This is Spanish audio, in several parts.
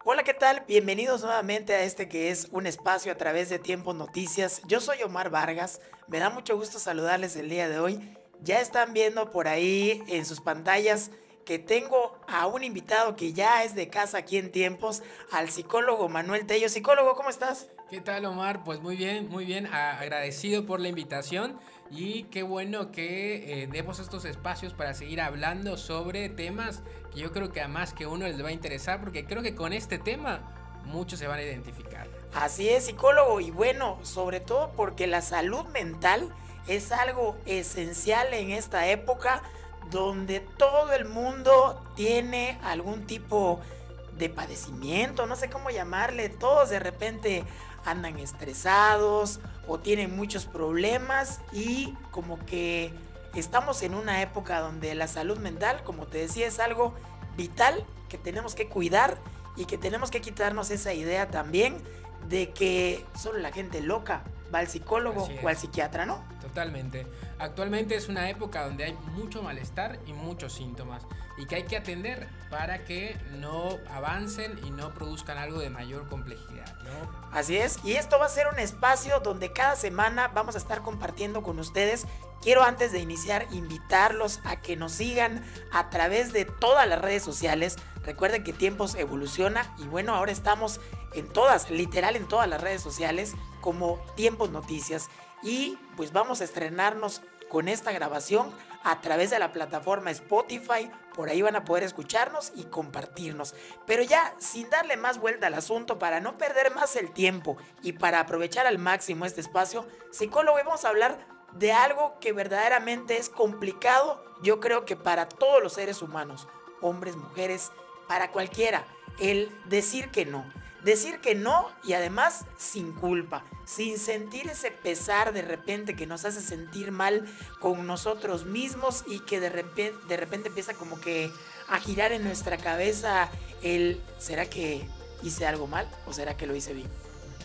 Hola, ¿qué tal? Bienvenidos nuevamente a este que es un espacio a través de Tiempo Noticias. Yo soy Omar Vargas, me da mucho gusto saludarles el día de hoy. Ya están viendo por ahí en sus pantallas que tengo a un invitado que ya es de casa aquí en Tiempos, al psicólogo Manuel Tello. Psicólogo, ¿cómo estás? ¿Qué tal, Omar? Pues muy bien, agradecido por la invitación y qué bueno que demos estos espacios para seguir hablando sobre temas que yo creo que a más que uno les va a interesar, porque creo que con este tema muchos se van a identificar. Así es, psicólogo, y bueno, sobre todo porque la salud mental es algo esencial en esta época donde todo el mundo tiene algún tipo de padecimiento, no sé cómo llamarle, todos de repente andan estresados o tienen muchos problemas y como que estamos en una época donde la salud mental, como te decía, es algo vital que tenemos que cuidar y que tenemos que quitarnos esa idea también de que solo la gente loca va al psicólogo Así o al es. psiquiatra, ¿no? Totalmente. Actualmente es una época donde hay mucho malestar y muchos síntomas y que hay que atender para que no avancen y no produzcan algo de mayor complejidad, ¿no? Así es, y esto va a ser un espacio donde cada semana vamos a estar compartiendo con ustedes. Quiero antes de iniciar invitarlos a que nos sigan a través de todas las redes sociales. Recuerden que Tiempos evoluciona y bueno, ahora estamos en todas, literal en todas las redes sociales como Tiempos Noticias. Y pues vamos a estrenarnos con esta grabación a través de la plataforma Spotify. Por ahí van a poder escucharnos y compartirnos. Pero ya sin darle más vuelta al asunto, para no perder más el tiempo y para aprovechar al máximo este espacio, psicólogo, vamos a hablar de algo que verdaderamente es complicado, yo creo que para todos los seres humanos, hombres, mujeres, para cualquiera, el decir que no. Decir que no y además sin culpa, sin sentir ese pesar de repente que nos hace sentir mal con nosotros mismos y que de repente empieza como que a girar en nuestra cabeza el ¿será que hice algo mal o será que lo hice bien?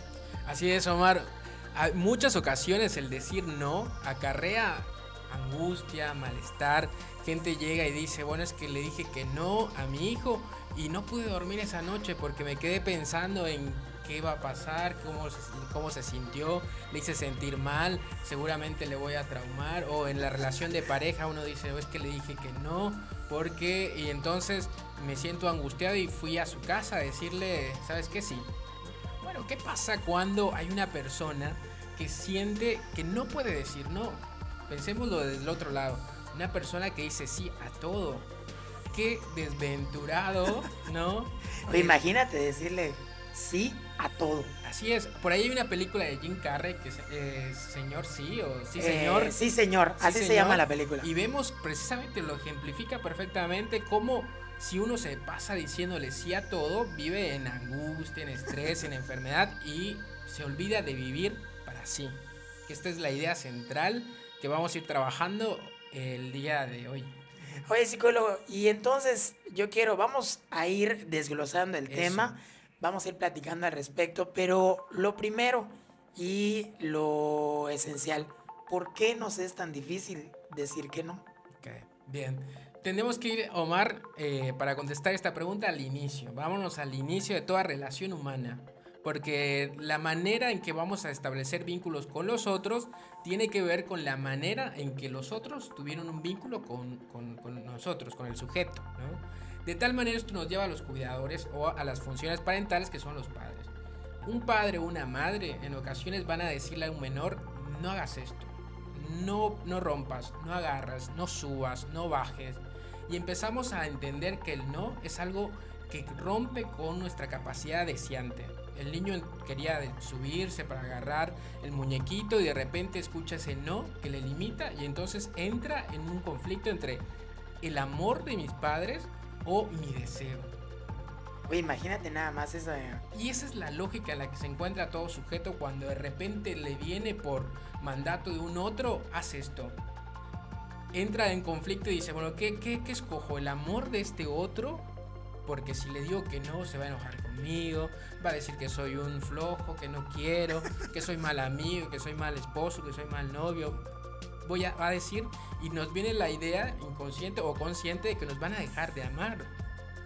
Así es, Omar. Hay muchas ocasiones el decir no acarrea angustia, malestar. Gente llega y dice, bueno, es que le dije que no a mi hijo y no pude dormir esa noche porque me quedé pensando en qué iba a pasar, cómo se sintió, le hice sentir mal, seguramente le voy a traumar. O en la relación de pareja uno dice, es que le dije que no, porque... Y entonces me siento angustiado y fui a su casa a decirle, ¿sabes qué? Sí. Bueno, ¿qué pasa cuando hay una persona que siente que no puede decir no? Pensémoslo desde el otro lado. Una persona que dice sí a todo. Qué desventurado, ¿no? O imagínate decirle sí a todo. Así es. Por ahí hay una película de Jim Carrey que es Señor Sí o Sí Señor. Sí, señor, Sí, así se señor. llama la película. Y vemos precisamente, lo ejemplifica perfectamente cómo si uno se pasa diciéndole sí a todo, vive en angustia, en estrés, en enfermedad y se olvida de vivir para sí. Que esta es la idea central que vamos a ir trabajando el día de hoy. Oye, psicólogo, y entonces vamos a ir desglosando el Eso. tema, vamos a ir platicando al respecto, pero lo primero y lo esencial, ¿por qué nos es tan difícil decir que no? Ok, bien. Tenemos que ir, Omar, para contestar esta pregunta al inicio. Vámonos al inicio de toda relación humana. Porque la manera en que vamos a establecer vínculos con los otros tiene que ver con la manera en que los otros tuvieron un vínculo con nosotros, con el sujeto, ¿no? De tal manera esto nos lleva a los cuidadores o a las funciones parentales que son los padres. Un padre o una madre en ocasiones van a decirle a un menor, no hagas esto, no rompas, no agarras, no subas, no bajes. Y empezamos a entender que el no es algo que rompe con nuestra capacidad deseante. El niño quería subirse para agarrar el muñequito y de repente escucha ese no que le limita y entonces entra en un conflicto entre el amor de mis padres o mi deseo. Oye, imagínate nada más eso. Y esa es la lógica en la que se encuentra todo sujeto cuando de repente le viene por mandato de un otro, haz esto. Entra en conflicto y dice, bueno, ¿qué escojo? ¿El amor de este otro? Porque si le digo que no, se va a enojar conmigo, va a decir que soy un flojo, que no quiero, que soy mal amigo, que soy mal esposo, que soy mal novio. Va a decir, y nos viene la idea inconsciente o consciente de que nos van a dejar de amar.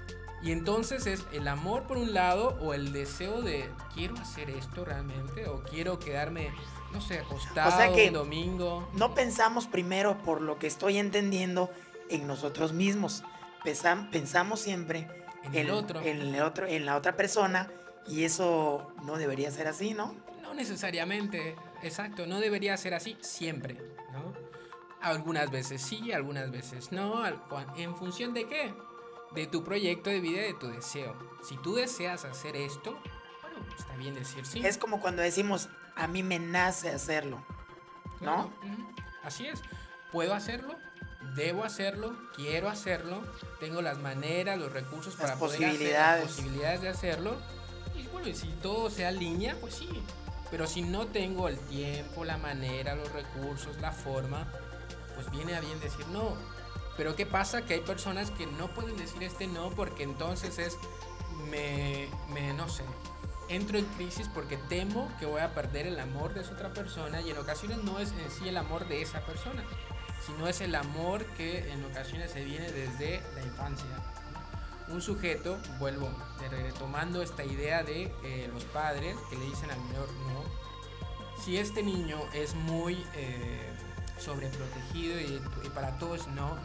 Y entonces es el amor por un lado o el deseo de quiero hacer esto realmente o quiero quedarme, no sé, acostado O sea que un domingo. no pensamos primero, por lo que estoy entendiendo, en nosotros mismos. Pensamos siempre En el otro. en la otra persona, y eso no debería ser así, ¿no? No necesariamente, exacto, no debería ser así siempre, ¿no? Algunas veces sí, algunas veces no. ¿En función de qué? De tu proyecto de vida y de tu deseo. Si tú deseas hacer esto, bueno, está bien decir sí. Es como cuando decimos, a mí me nace hacerlo, ¿no? Claro, así es. Puedo hacerlo, debo hacerlo, quiero hacerlo, tengo las maneras, los recursos Las para poder posibilidades. hacer, las posibilidades de hacerlo. Y bueno, y si todo se alinea, pues sí. Pero si no tengo el tiempo, la manera, los recursos, la forma, pues viene a bien decir no. Pero ¿qué pasa? Que hay personas que no pueden decir este no porque entonces es, no sé, entro en crisis porque temo que voy a perder el amor de esa otra persona, y en ocasiones no es en sí el amor de esa persona, sino es el amor que en ocasiones se viene desde la infancia. Un sujeto, vuelvo, retomando esta idea de los padres que le dicen al menor no. Si este niño es muy sobreprotegido y para todos no,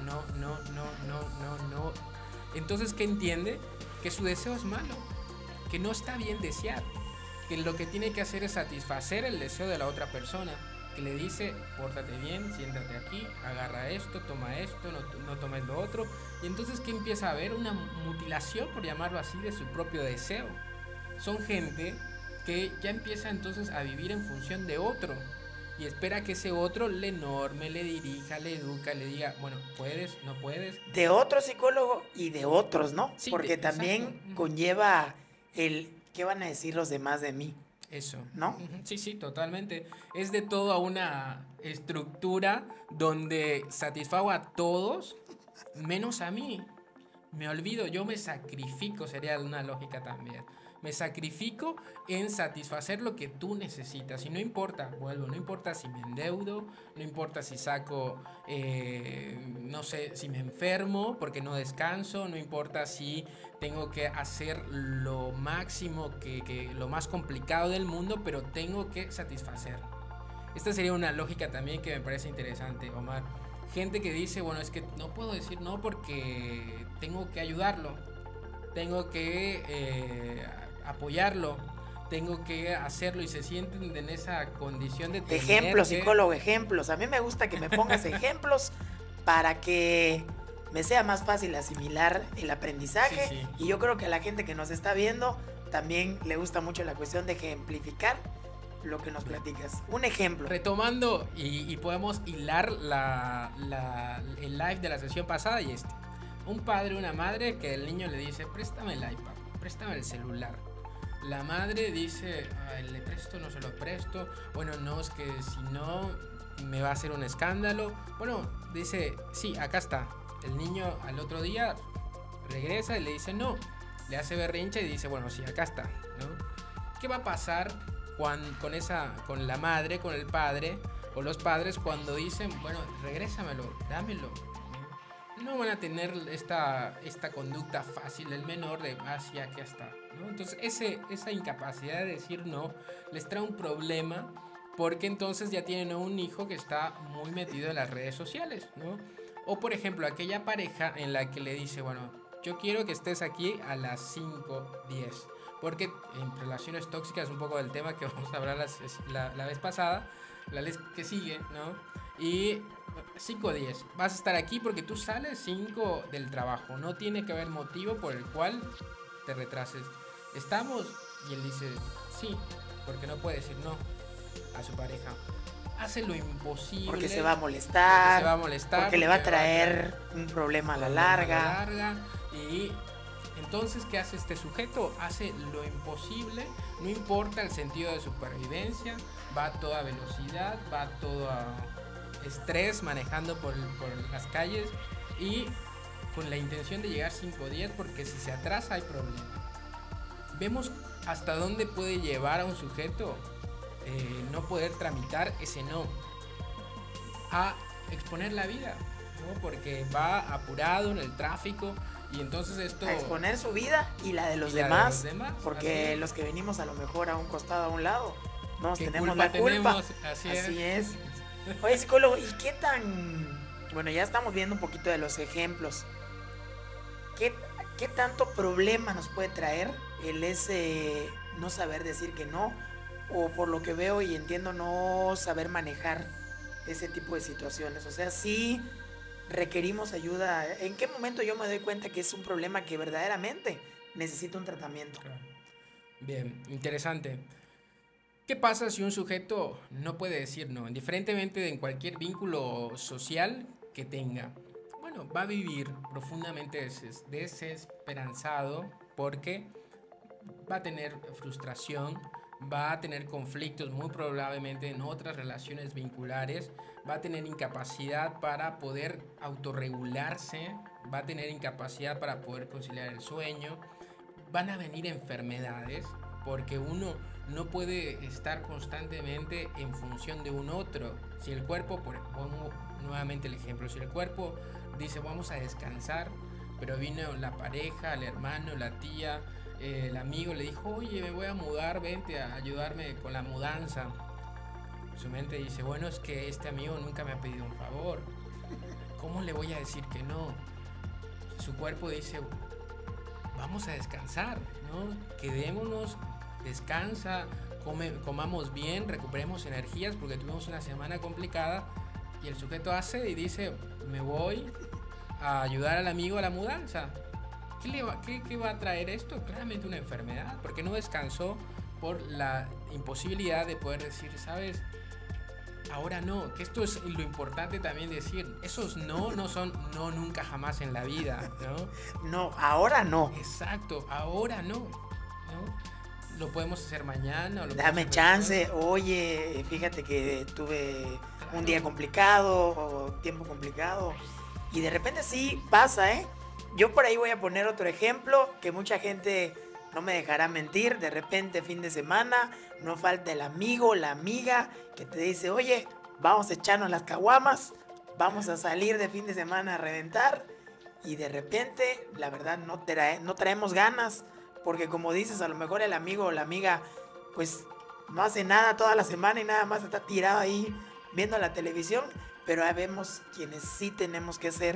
entonces ¿qué entiende? Que su deseo es malo, que no está bien desear, que lo que tiene que hacer es satisfacer el deseo de la otra persona, que le dice, pórtate bien, siéntate aquí, agarra esto, toma esto, no tomes lo otro. Y entonces ¿qué empieza a haber? Una mutilación, por llamarlo así, de su propio deseo. Son gente que ya empieza entonces a vivir en función de otro y espera que ese otro le norme, le dirija, le educa, le diga, bueno, puedes, no puedes. De otro psicólogo y de otros, ¿no? Sí, porque también exacto. conlleva el ¿qué van a decir los demás de mí? Eso. ¿No? Sí, sí, totalmente. Es de toda una estructura donde satisfago a todos menos a mí. Me olvido, yo me sacrifico, sería una lógica también. Me sacrifico en satisfacer lo que tú necesitas. Y no importa, vuelvo, no importa si me endeudo, no importa si saco, no sé, si me enfermo porque no descanso, no importa si tengo que hacer lo máximo, lo más complicado del mundo, pero tengo que satisfacer. Esta sería una lógica también que me parece interesante, Omar. Gente que dice, bueno, es que no puedo decir no porque tengo que ayudarlo, tengo que apoyarlo, tengo que hacerlo, y se sienten en esa condición de tener Ejemplos, que... psicólogo, ejemplos. A mí me gusta que me pongas ejemplos para que me sea más fácil asimilar el aprendizaje. Sí, sí. Y yo creo que a la gente que nos está viendo también le gusta mucho la cuestión de ejemplificar lo que nos platicas. Un ejemplo. Retomando, y podemos hilar el live de la sesión pasada y este. Un padre, una madre que el niño le dice, préstame el iPad, préstame el celular. La madre dice, le presto, no se lo presto. Bueno, no, es que si no me va a hacer un escándalo. Bueno, dice, sí, acá está. El niño al otro día regresa y le dice no. Le hace berrinche y dice, bueno, sí, acá está, ¿no? ¿Qué va a pasar con la madre, con el padre o los padres cuando dicen, bueno, regrésamelo, dámelo? No van a tener esta conducta fácil del menor de, sí, aquí está, ¿no? Entonces esa incapacidad de decir no les trae un problema, porque entonces ya tienen un hijo que está muy metido en las redes sociales, ¿no? O por ejemplo, aquella pareja en la que le dice, bueno, yo quiero que estés aquí a las 5:10, porque en relaciones tóxicas, un poco del tema que vamos a hablar la vez pasada, la vez que sigue, ¿no? Y 5:10, vas a estar aquí porque tú sales 5 del trabajo, no tiene que haber motivo por el cual te retrases. ¿Estamos? Y él dice, sí, porque no puede decir no a su pareja. Hace lo imposible. Porque se va a molestar. Porque le va a traer un problema a la larga. Y entonces, ¿qué hace este sujeto? Hace lo imposible, no importa el sentido de supervivencia, va a toda velocidad, va a todo estrés manejando por las calles y con la intención de llegar 5:10, porque si se atrasa hay problema. Vemos hasta dónde puede llevar a un sujeto no poder tramitar ese no, a exponer la vida, ¿no? Porque va apurado en el tráfico Y entonces esto... A exponer su vida y la de los demás. Porque los que venimos a lo mejor a un costado, a un lado, no tenemos la culpa. Así es. Oye, psicólogo, ¿y qué tan...? Bueno, ya estamos viendo un poquito de los ejemplos. ¿Qué tanto problema nos puede traer el ese no saber decir que no? O por lo que veo y entiendo, no saber manejar ese tipo de situaciones. O sea, sí requerimos ayuda. ¿En qué momento yo me doy cuenta que es un problema que verdaderamente necesita un tratamiento? Bien, interesante. ¿Qué pasa si un sujeto no puede decir no? Indiferentemente de en cualquier vínculo social que tenga. Bueno, va a vivir profundamente desesperanzado porque va a tener frustración, va a tener conflictos muy probablemente en otras relaciones vinculares, va a tener incapacidad para poder autorregularse, va a tener incapacidad para poder conciliar el sueño, van a venir enfermedades porque uno no puede estar constantemente en función de un otro. Si el cuerpo, pongo nuevamente el ejemplo, si el cuerpo dice vamos a descansar, pero vino la pareja, el hermano, la tía, el amigo le dijo, oye, me voy a mudar, vente a ayudarme con la mudanza. Su mente dice, bueno, es que este amigo nunca me ha pedido un favor, ¿cómo le voy a decir que no? Su cuerpo dice, vamos a descansar, ¿no? Quedémonos, descansa, comamos bien, recuperemos energías porque tuvimos una semana complicada. Y el sujeto hace y dice, me voy a ayudar al amigo a la mudanza. ¿Qué va a traer esto? Claramente una enfermedad, porque no descansó por la imposibilidad de poder decir, ¿sabes? Ahora no, que esto es lo importante también decir. Esos no son no nunca jamás en la vida, ¿no? No, ahora no. Exacto, ahora no, ¿no? Lo podemos hacer mañana. Dame chance, oye, fíjate que tuve un día complicado o tiempo complicado. Y de repente sí pasa, ¿eh? Yo por ahí voy a poner otro ejemplo que mucha gente no me dejará mentir. De repente fin de semana no falta el amigo, la amiga que te dice, oye, vamos a echarnos las caguamas, vamos a salir de fin de semana a reventar. Y de repente, la verdad, no traemos ganas. Porque como dices, a lo mejor el amigo o la amiga pues no hace nada toda la semana y nada más está tirado ahí viendo la televisión, pero vemos quienes sí tenemos que hacer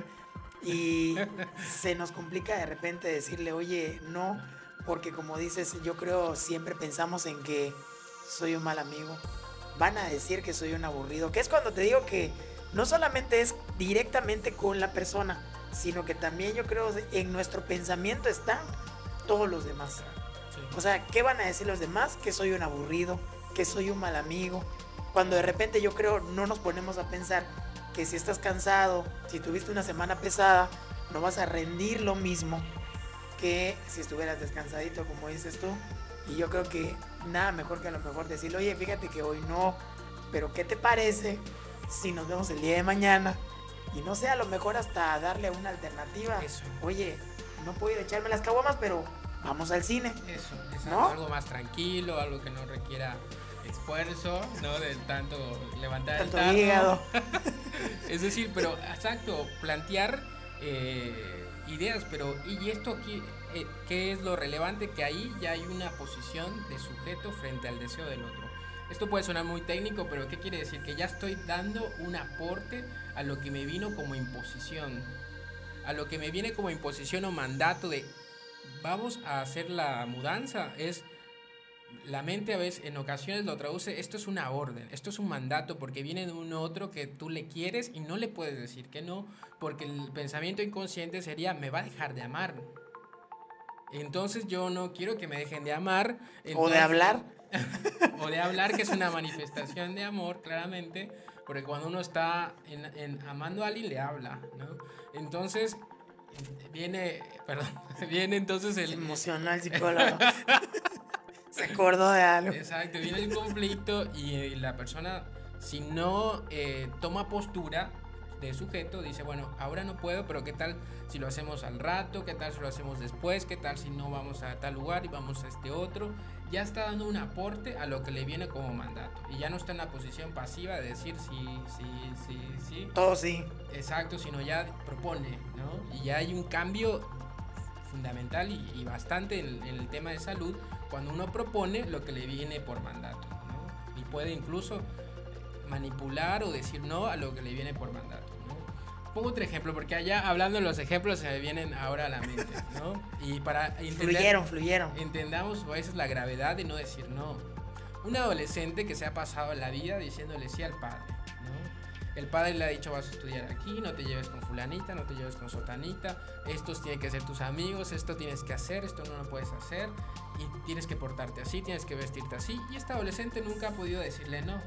y se nos complica de repente decirle, oye, no, porque como dices, yo creo siempre pensamos en que soy un mal amigo, van a decir que soy un aburrido, que es cuando te digo que no solamente es directamente con la persona, sino que también yo creo en nuestro pensamiento están todos los demás. Sí. O sea, ¿qué van a decir los demás? Que soy un aburrido, que soy un mal amigo. Cuando de repente yo creo no nos ponemos a pensar que si estás cansado, si tuviste una semana pesada, no vas a rendir lo mismo que si estuvieras descansadito, como dices tú. Y yo creo que nada mejor que a lo mejor decirle, oye, fíjate que hoy no, pero ¿qué te parece si nos vemos el día de mañana? Y no sé, a lo mejor hasta darle una alternativa. Eso. Oye, no puedo echarme las caguamas, pero vamos al cine. Eso, ¿no? Algo más tranquilo, algo que no requiera esfuerzo, ¿no? De tanto levantar tanto el tarro. Hígado. Es decir, pero exacto, plantear ideas, pero ¿y esto aquí qué es lo relevante? Que ahí ya hay una posición de sujeto frente al deseo del otro. Esto puede sonar muy técnico, pero ¿qué quiere decir? Que ya estoy dando un aporte a lo que me vino como imposición. A lo que me viene como imposición o mandato de vamos a hacer la mudanza. Es la mente a veces en ocasiones lo traduce, esto es una orden, esto es un mandato porque viene de un otro que tú le quieres y no le puedes decir que no, porque el pensamiento inconsciente sería me va a dejar de amar. Entonces yo no quiero que me dejen de amar. Entonces, o de hablar. O de hablar, que es una manifestación de amor, claramente. Porque cuando uno está amando a alguien, le habla, ¿no? Entonces, viene entonces el... Se emocionó el psicólogo. Se acordó de algo. Exacto, viene el conflicto y la persona, si no toma postura de sujeto, dice, bueno, ahora no puedo, pero ¿qué tal si lo hacemos al rato? ¿Qué tal si lo hacemos después? ¿Qué tal si no vamos a tal lugar y vamos a este otro? Ya está dando un aporte a lo que le viene como mandato. Y ya no está en la posición pasiva de decir sí. Todo sí. Exacto, sino ya propone, ¿no? Y ya hay un cambio fundamental y bastante en el tema de salud cuando uno propone lo que le viene por mandato, ¿no? Y puede incluso manipular o decir no a lo que le viene por mandato, ¿no? Pongo otro ejemplo, porque allá hablando de los ejemplos se me vienen ahora a la mente, ¿no? Y para entender, fluyeron. entendamos a veces la gravedad de no decir no. Un adolescente que se ha pasado la vida diciéndole sí al padre, ¿no? El padre le ha dicho vas a estudiar aquí, no te lleves con fulanita, no te lleves con sotanita, estos tienen que ser tus amigos, esto tienes que hacer, esto no lo puedes hacer, y tienes que portarte así, tienes que vestirte así, y este adolescente nunca ha podido decirle no.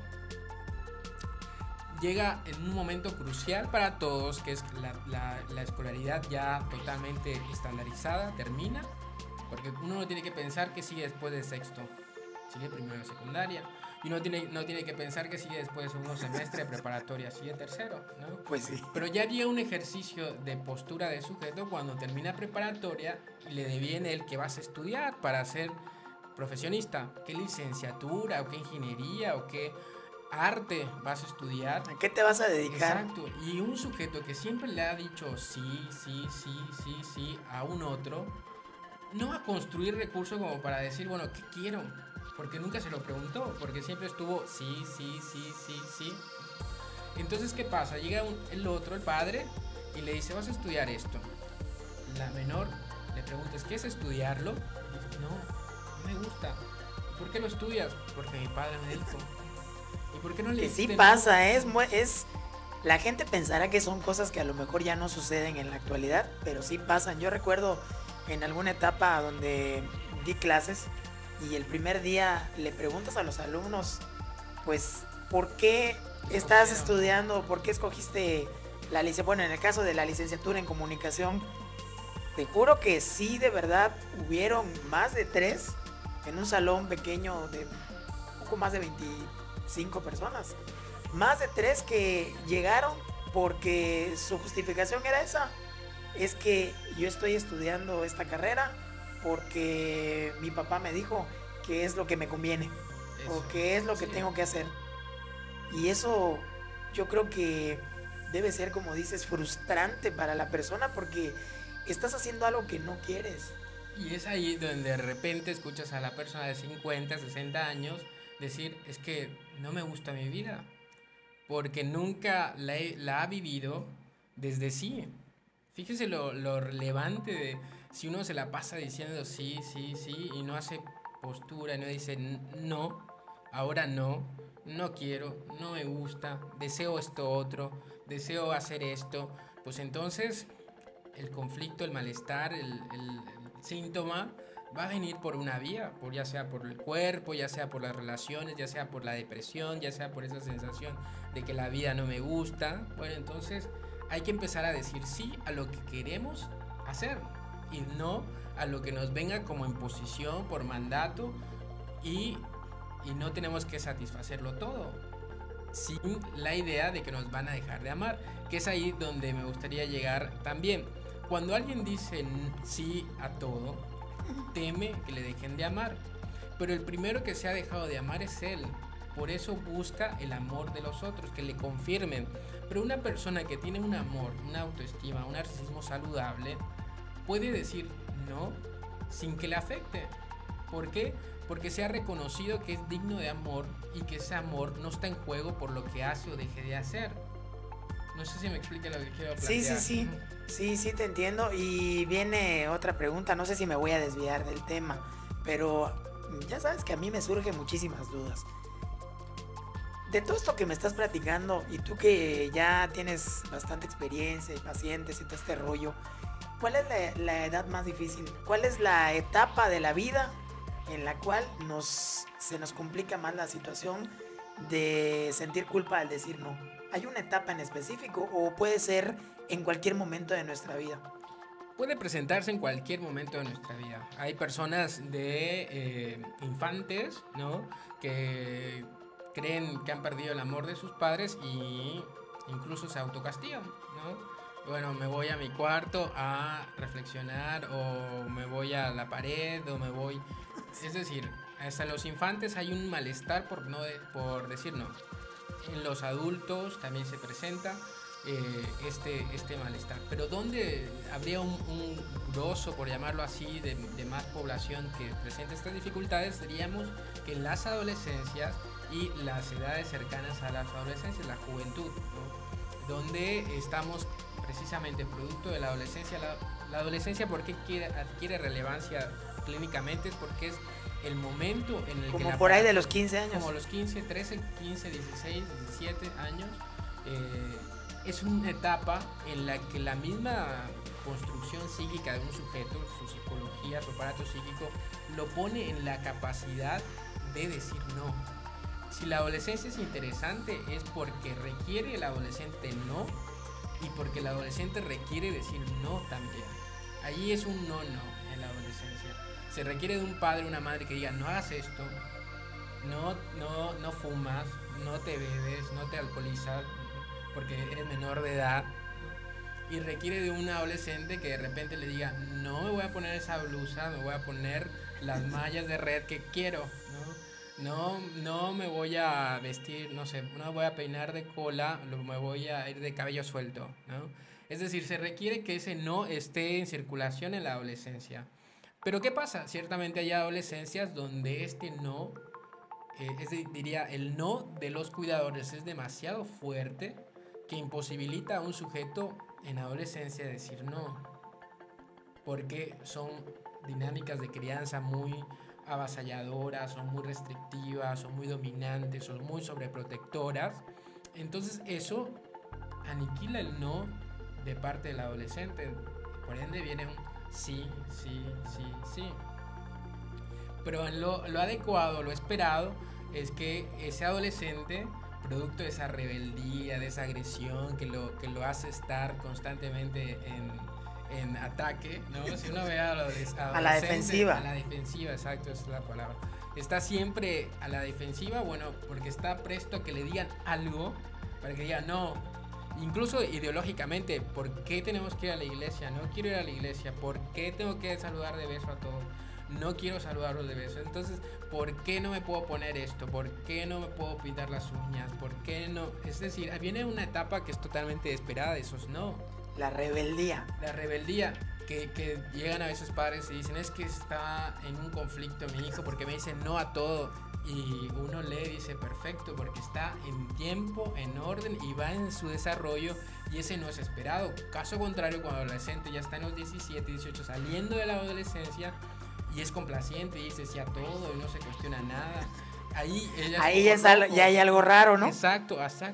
Llega en un momento crucial para todos, que es la escolaridad ya totalmente estandarizada, termina, porque uno no tiene que pensar que sigue después de sexto, sigue primero de secundaria, y uno no tiene que pensar que sigue después de segundo semestre de preparatoria, sigue tercero, ¿no? Pues sí. Pero ya llega un ejercicio de postura de sujeto cuando termina preparatoria y le deviene el que vas a estudiar para ser profesionista, qué licenciatura, o qué ingeniería, o qué arte vas a estudiar. ¿A qué te vas a dedicar? Exacto, y un sujeto que siempre le ha dicho sí a un otro, no va a construir recursos como para decir, bueno, ¿qué quiero? Porque nunca se lo preguntó, porque siempre estuvo sí. Entonces, ¿qué pasa? Llega el otro, el padre, y le dice, vas a estudiar esto. La menor le pregunta, ¿quieres estudiarlo? Y dice, no me gusta. ¿Por qué lo estudias? Porque mi padre me dijo. ¿Y por qué no le Que sí dijiste pasa, no? la gente pensará que son cosas que a lo mejor ya no suceden en la actualidad, pero sí pasan. Yo recuerdo en alguna etapa donde di clases y el primer día le preguntas a los alumnos, pues, ¿por qué estás estudiando? ¿Por qué escogiste la licenciatura? Bueno, en el caso de la licenciatura en comunicación, te juro que sí, de verdad, hubieron más de 3 en un salón pequeño de poco más de 25 personas. Más de 3 que llegaron porque su justificación era esa. Es que yo estoy estudiando esta carrera porque mi papá me dijo que es lo que me conviene o que es lo que tengo que hacer. Y eso yo creo que debe ser, como dices, frustrante para la persona porque estás haciendo algo que no quieres. Y es ahí donde de repente escuchas a la persona de 50, 60 años decir, es que no me gusta mi vida, porque nunca la ha vivido desde sí. Fíjese lo relevante de si uno se la pasa diciendo sí, y no hace postura, y no dice no, ahora no quiero, no me gusta, deseo esto otro, deseo hacer esto, pues entonces el conflicto, el malestar, el síntoma va a venir por una vía, ya sea por el cuerpo, ya sea por las relaciones, ya sea por la depresión, ya sea por esa sensación de que la vida no me gusta. Bueno, entonces hay que empezar a decir sí a lo que queremos hacer y no a lo que nos venga como imposición por mandato y no tenemos que satisfacerlo todo sin la idea de que nos van a dejar de amar, que es ahí donde me gustaría llegar también. Cuando alguien dice sí a todo, teme que le dejen de amar, pero el primero que se ha dejado de amar es él. Por eso busca el amor de los otros, que le confirmen. Pero una persona que tiene un amor, una autoestima, un narcisismo saludable, puede decir no sin que le afecte. ¿Por qué? Porque se ha reconocido que es digno de amor y que ese amor no está en juego por lo que hace o deje de hacer. No sé si me explica lo que quiero plantear. Sí, te entiendo. Y viene otra pregunta, no sé si me voy a desviar del tema, pero ya sabes que a mí me surgen muchísimas dudas. De todo esto que me estás platicando, y tú que ya tienes bastante experiencia y pacientes y todo este rollo, ¿cuál es la edad más difícil? ¿Cuál es la etapa de la vida en la cual se nos complica más la situación de sentir culpa al decir no? ¿Hay una etapa en específico o puede ser en cualquier momento de nuestra vida? Puede presentarse en cualquier momento de nuestra vida. Hay personas de infantes, ¿no?, que creen que han perdido el amor de sus padres y incluso se autocastigan, ¿no? Bueno, me voy a mi cuarto a reflexionar, o me voy a la pared, o me voy... Es decir, hasta en los infantes hay un malestar por decir no. En los adultos también se presenta, este malestar. Pero ¿dónde habría un grosso, por llamarlo así, de más población que presenta estas dificultades? Diríamos que en las adolescencias y las edades cercanas a las adolescencias, la juventud, ¿no? Donde estamos precisamente producto de la adolescencia. La adolescencia, ¿por qué adquiere relevancia clínicamente? Es porque es el momento en el como que... por ahí de los 15 años. Como los 15, 13, 15, 16, 17 años. Es una etapa en la que la misma construcción psíquica de un sujeto, su psicología, su aparato psíquico, lo pone en la capacidad de decir no. Si la adolescencia es interesante es porque requiere el adolescente no y porque el adolescente requiere decir no también. Allí es un no en la adolescencia. Se requiere de un padre o una madre que diga no hagas esto, no fumas, no te bebes, no te alcoholizas porque eres menor de edad, y requiere de un adolescente que de repente le diga no me voy a poner esa blusa, me voy a poner las mallas de red que quiero, no me voy a vestir, no sé, no me voy a peinar de cola, me voy a ir de cabello suelto, ¿no? Es decir, se requiere que ese no esté en circulación en la adolescencia. Pero ¿qué pasa? Ciertamente hay adolescencias donde este no, diría, el no de los cuidadores es demasiado fuerte, que imposibilita a un sujeto en adolescencia decir no, porque son dinámicas de crianza muy avasalladoras, son muy restrictivas, son muy dominantes, son muy sobreprotectoras. Entonces eso aniquila el no de parte del adolescente. Por ende viene un sí. Pero lo adecuado, lo esperado, es que ese adolescente, producto de esa rebeldía, de esa agresión que lo hace estar constantemente en ataque, ¿no? Si uno ve a la defensiva. A la defensiva, exacto, esa es la palabra. Está siempre a la defensiva, bueno, porque está presto a que le digan algo para que diga no. Incluso ideológicamente, ¿por qué tenemos que ir a la iglesia? No quiero ir a la iglesia. ¿Por qué tengo que saludar de beso a todos? No quiero saludarlos de beso. Entonces, ¿por qué no me puedo poner esto? ¿Por qué no me puedo pintar las uñas? ¿Por qué no? Es decir, viene una etapa que es totalmente esperada de esos no. La rebeldía. La rebeldía. Que llegan a veces padres y dicen, es que está en un conflicto mi hijo porque me dice no a todo. Y uno le dice, perfecto, porque está en tiempo, en orden y va en su desarrollo, y ese no es esperado. Caso contrario, cuando el adolescente ya está en los 17, 18, saliendo de la adolescencia y es complaciente y dice sí a todo y no se cuestiona nada, ahí ya hay algo raro, ¿no? Exacto.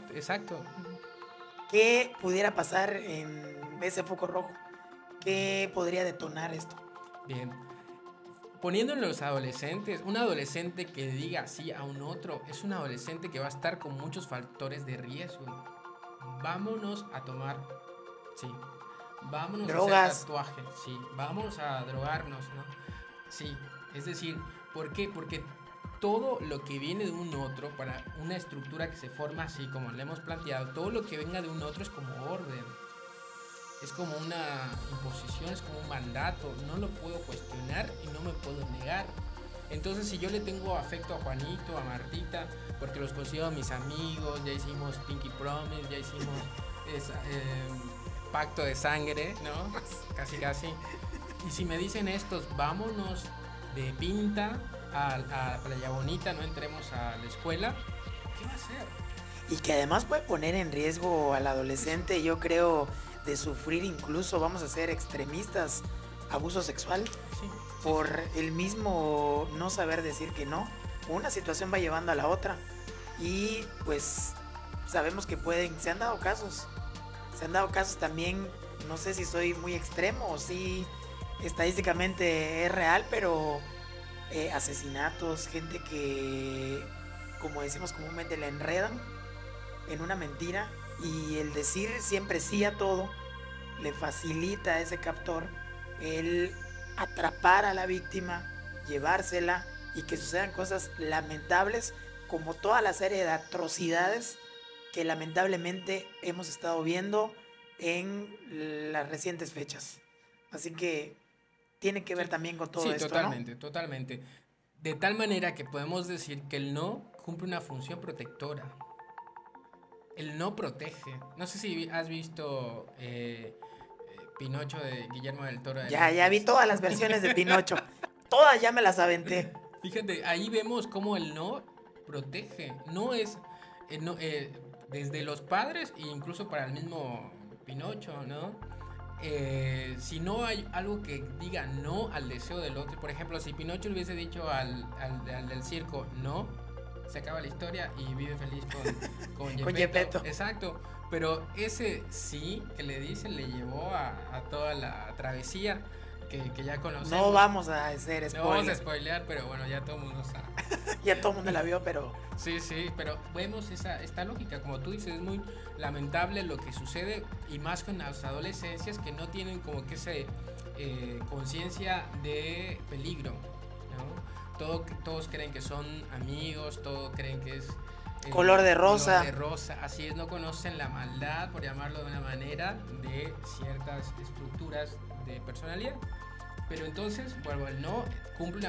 ¿Qué pudiera pasar en ese foco rojo? ¿Qué podría detonar esto? Bien. Poniendo en los adolescentes, un adolescente que diga sí a un otro es un adolescente que va a estar con muchos factores de riesgo. Vámonos a tomar, sí. Vámonos drogas. A hacer tatuajes, sí. Vámonos a drogarnos, ¿no? Sí. Es decir, ¿por qué? Porque todo lo que viene de un otro, para una estructura que se forma así como le hemos planteado, todo lo que venga de un otro es como orden. Es como una imposición, es como un mandato, no lo puedo cuestionar y no me puedo negar. Entonces, si yo le tengo afecto a Juanito, a Martita, porque los considero mis amigos, ya hicimos Pinky Promise, ya hicimos pacto de sangre, ¿no? Casi. Y si me dicen estos, vámonos de pinta a Playa Bonita, no entremos a la escuela, ¿qué va a hacer? Y que además puede poner en riesgo al adolescente, yo creo, de sufrir incluso, vamos a ser extremistas, abuso sexual, por el mismo no saber decir que no. Una situación va llevando a la otra y pues sabemos que se han dado casos también, no sé si soy muy extremo o si estadísticamente es real, pero asesinatos, gente que, como decimos comúnmente, la enredan en una mentira, y el decir siempre sí a todo le facilita a ese captor el atrapar a la víctima, llevársela y que sucedan cosas lamentables, como toda la serie de atrocidades que lamentablemente hemos estado viendo en las recientes fechas. Así que tiene que ver también con todo esto, ¿no? Totalmente. De tal manera que podemos decir que el no cumple una función protectora. el no protege. No sé si has visto Pinocho de Guillermo del Toro. Ya vi todas las versiones de Pinocho. Todas ya me las aventé. Fíjate, ahí vemos cómo el no protege. No es desde los padres e incluso para el mismo Pinocho, ¿no? Si no hay algo que diga no al deseo del otro, por ejemplo, si Pinocho le hubiese dicho al del circo no, se acaba la historia y vive feliz con Geppetto. Con Geppetto. Exacto, pero ese sí que le dice le llevó a toda la travesía que ya conocemos. No vamos a hacer spoiler. No vamos a spoilear, pero bueno, ya todo el mundo sabe. Ya todo el mundo la vio, pero... Sí, pero vemos esta lógica, como tú dices, es muy lamentable lo que sucede, y más con las adolescencias que no tienen como que esa conciencia de peligro, ¿no? Todos creen que son amigos, todos creen que es... color de rosa. Color de rosa, así es, no conocen la maldad, por llamarlo de una manera, de ciertas estructuras de personalidad. Pero entonces, bueno, el no cumple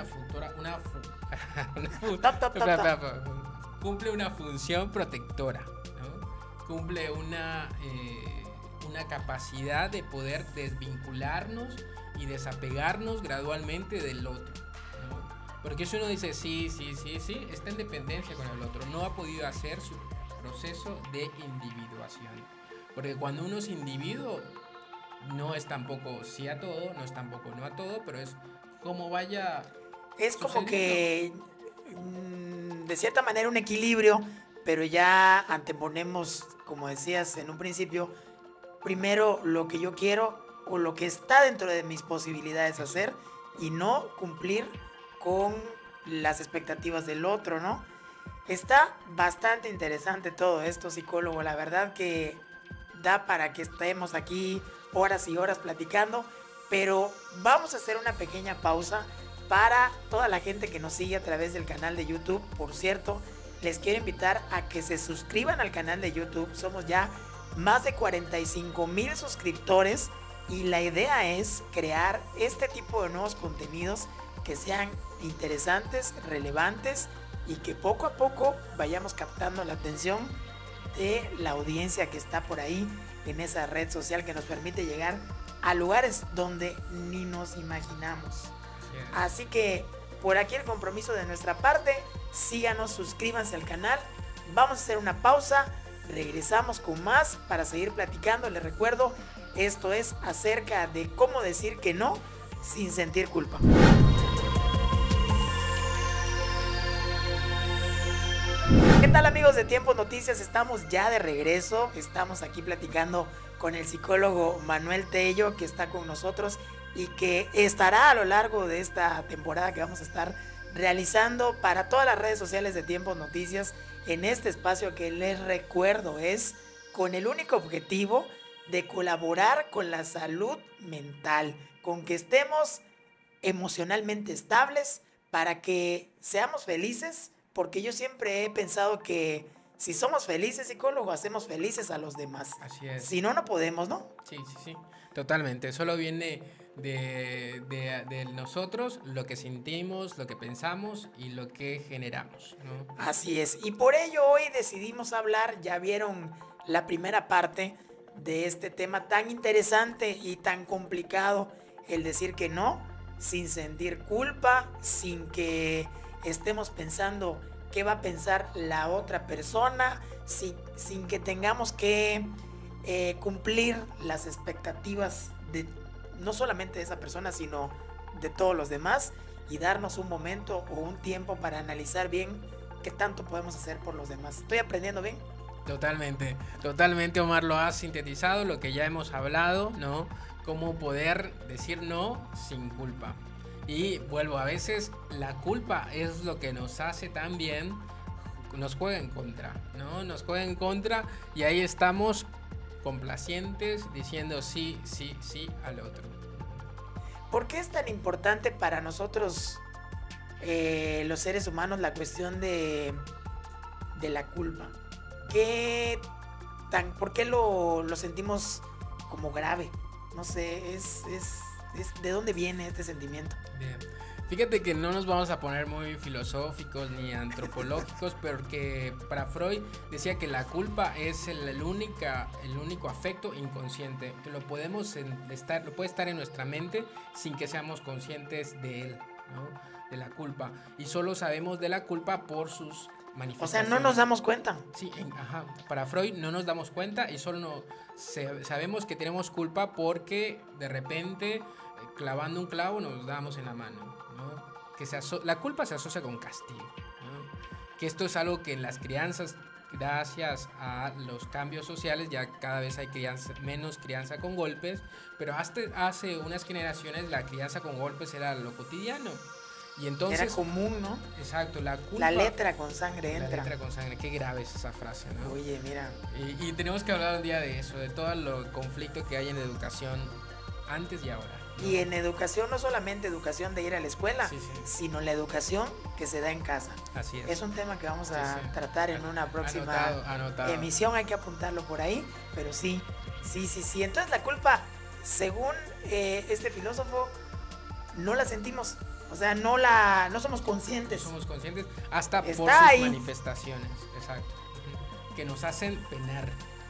cumple una función protectora, ¿no? Cumple una capacidad de poder desvincularnos y desapegarnos gradualmente del otro, ¿no? Porque si uno dice sí, está en dependencia con el otro, no ha podido hacer su proceso de individuación. Porque cuando uno es individuo, no es tampoco sí a todo, no es tampoco no a todo, pero es como vaya. Es como que, de cierta manera, un equilibrio, pero ya anteponemos, como decías en un principio, primero lo que yo quiero o lo que está dentro de mis posibilidades hacer, y no cumplir con las expectativas del otro, ¿no? Está bastante interesante todo esto, psicólogo. La verdad que da para que estemos aquí horas y horas platicando, pero vamos a hacer una pequeña pausa para toda la gente que nos sigue a través del canal de YouTube. Por cierto, les quiero invitar a que se suscriban al canal de YouTube. Somos ya más de 45,000 suscriptores y la idea es crear este tipo de nuevos contenidos que sean interesantes, relevantes, y que poco a poco vayamos captando la atención de la audiencia que está por ahí en esa red social que nos permite llegar a lugares donde ni nos imaginamos. Así que por aquí el compromiso de nuestra parte. Síganos, suscríbanse al canal. Vamos a hacer una pausa, regresamos con más para seguir platicando. Les recuerdo, esto es acerca de cómo decir que no sin sentir culpa. ¿Qué tal, amigos de Tiempo Noticias? Estamos ya de regreso. Estamos aquí platicando con el psicólogo Manuel Tello, que está con nosotros y que estará a lo largo de esta temporada que vamos a estar realizando para todas las redes sociales de Tiempo Noticias, en este espacio que les recuerdo es con el único objetivo de colaborar con la salud mental, con que estemos emocionalmente estables para que seamos felices. Porque yo siempre he pensado que si somos felices, psicólogo, hacemos felices a los demás. Así es. Si no, no podemos, ¿no? Sí. Totalmente. Solo viene de nosotros lo que sentimos, lo que pensamos y lo que generamos, ¿no? Así es. Y por ello hoy decidimos hablar, ya vieron la primera parte de este tema tan interesante y tan complicado, el decir que no, sin sentir culpa, sin que estemos pensando qué va a pensar la otra persona, sin que tengamos que cumplir las expectativas de no solamente de esa persona, sino de todos los demás, y darnos un momento o un tiempo para analizar bien qué tanto podemos hacer por los demás. ¿Estoy aprendiendo bien? Totalmente, Omar, lo has sintetizado, lo que ya hemos hablado, ¿no? Cómo poder decir no sin culpa. Y vuelvo, a veces la culpa es lo que nos hace también, nos juega en contra, ¿no? Nos juega en contra y ahí estamos complacientes diciendo sí al otro. ¿Por qué es tan importante para nosotros, los seres humanos, la cuestión de la culpa? ¿Por qué lo sentimos como grave? No sé, ¿de dónde viene este sentimiento? Bien. Fíjate que no nos vamos a poner muy filosóficos ni antropológicos, porque para Freud decía que la culpa es el único afecto inconsciente, que lo puede estar en nuestra mente sin que seamos conscientes de él, ¿no? De la culpa. Y solo sabemos de la culpa por sus manifestaciones. O sea, no nos damos cuenta. Sí, para Freud no nos damos cuenta y solo sabemos que tenemos culpa porque de repente clavando un clavo nos damos en la mano, ¿no? Que la culpa se asocia con castigo, ¿no? Que esto es algo que en las crianzas, gracias a los cambios sociales, ya cada vez hay menos crianza con golpes, pero hasta hace unas generaciones la crianza con golpes era lo cotidiano. Y entonces, era común, ¿no? Exacto, la culpa. La letra con sangre entra. La letra con sangre, qué grave es esa frase, ¿no? Oye, mira. Y tenemos que hablar un día de eso, de todo el conflicto que hay en educación antes y ahora, ¿no? Y en educación, no solamente educación de ir a la escuela, sino la educación que se da en casa. Así es. Es un tema que vamos a tratar en una próxima anotado. emisión, hay que apuntarlo por ahí, pero sí. Entonces la culpa, según este filósofo, no la sentimos. O sea, no somos conscientes. No somos conscientes hasta por sus manifestaciones, exacto, que nos hacen penar.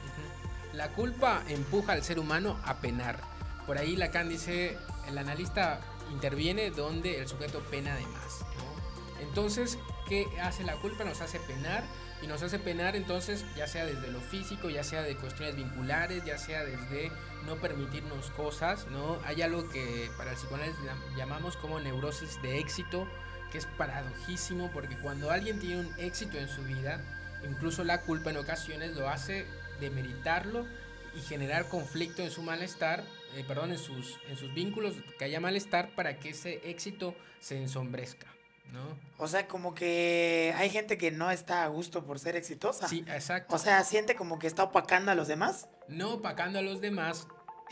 La culpa empuja al ser humano a penar. Por ahí Lacan dice, el analista interviene donde el sujeto pena de más, ¿no? Entonces, ¿qué hace la culpa? Nos hace penar, y nos hace penar entonces, ya sea desde lo físico, ya sea de cuestiones vinculares, ya sea desde no permitirnos cosas, ¿no? Hay algo que para el psicoanálisis llamamos como neurosis de éxito, que es paradojísimo, porque cuando alguien tiene un éxito en su vida, incluso la culpa en ocasiones lo hace demeritarlo y generar conflicto en su malestar, en sus vínculos, que haya malestar para que ese éxito se ensombrezca, ¿no? O sea, como que hay gente que no está a gusto por ser exitosa. Sí, exacto. O sea, siente como que está opacando a los demás. No opacando a los demás,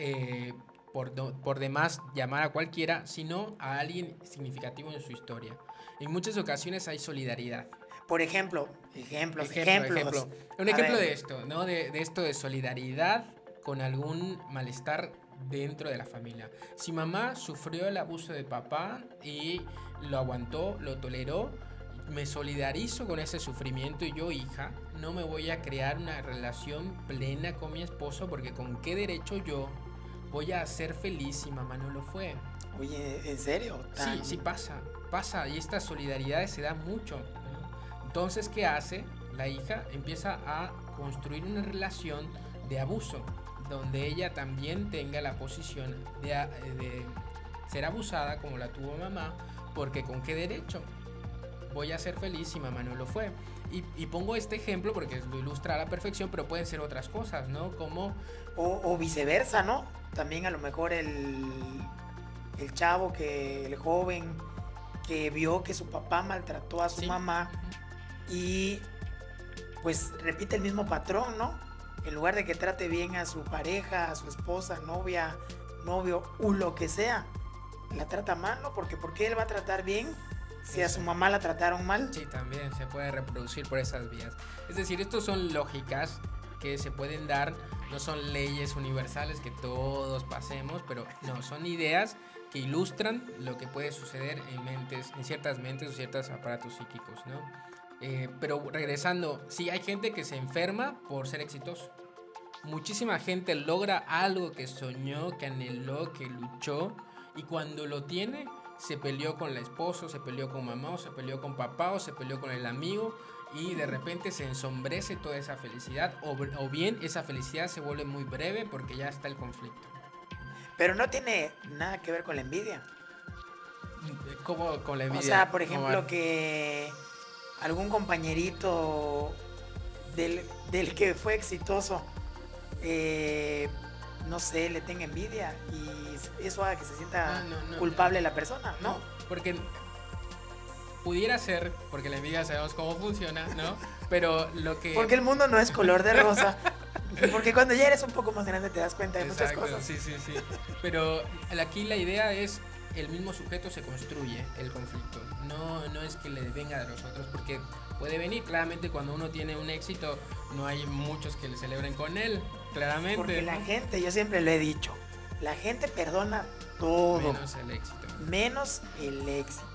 por demás llamar a cualquiera, sino a alguien significativo en su historia. En muchas ocasiones hay solidaridad. Por ejemplo. Un ejemplo de esto, ¿no? De esto de solidaridad con algún malestar dentro de la familia. Si mamá sufrió el abuso de papá y lo aguantó, lo toleró, me solidarizo con ese sufrimiento, y yo, hija, no me voy a crear una relación plena con mi esposo, porque con qué derecho yo voy a ser feliz si mamá no lo fue. Oye, ¿en serio? Sí, pasa, y esta solidaridad se da mucho, ¿no? Entonces, ¿qué hace? La hija empieza a construir una relación de abuso, donde ella también tenga la posición de ser abusada como la tuvo mamá, porque con qué derecho voy a ser feliz si mamá no lo fue. Y pongo este ejemplo porque lo ilustra a la perfección, pero pueden ser otras cosas, ¿no? Como o viceversa, ¿no? También a lo mejor el chavo, el joven que vio que su papá maltrató a su mamá y pues repite el mismo patrón, ¿no? En lugar de que trate bien a su pareja, a su esposa, novia, novio o lo que sea, la trata mal, ¿no? Porque ¿por qué él va a tratar bien si a su mamá la trataron mal? Sí, también se puede reproducir por esas vías. Es decir, estos son lógicas que se pueden dar, no son leyes universales que todos pasemos, pero no, son ideas que ilustran lo que puede suceder en ciertas mentes o ciertos aparatos psíquicos, ¿no? Pero regresando, sí, hay gente que se enferma por ser exitoso. Muchísima gente logra algo que soñó, que anheló, que luchó, y cuando lo tiene, se peleó con la esposa, se peleó con mamá, o se peleó con papá, o se peleó con el amigo, y de repente se ensombrece toda esa felicidad, o bien esa felicidad se vuelve muy breve porque ya está el conflicto. Pero no tiene nada que ver con la envidia. ¿Cómo con la envidia? O sea, por ejemplo, que algún compañerito del que fue exitoso, no sé, le tenga envidia y eso haga que se sienta culpable la persona, ¿no? Porque pudiera ser, porque la envidia sabemos cómo funciona, ¿no? Pero lo que... Porque el mundo no es color de rosa. Porque cuando ya eres un poco más grande te das cuenta de muchas cosas. Sí. Pero aquí la idea es, el mismo sujeto se construye el conflicto. No es que le venga de los otros, porque puede venir. Claramente cuando uno tiene un éxito, no hay muchos que le celebren con él, claramente. Porque la gente, yo siempre lo he dicho, la gente perdona todo. Menos el éxito. Menos el éxito.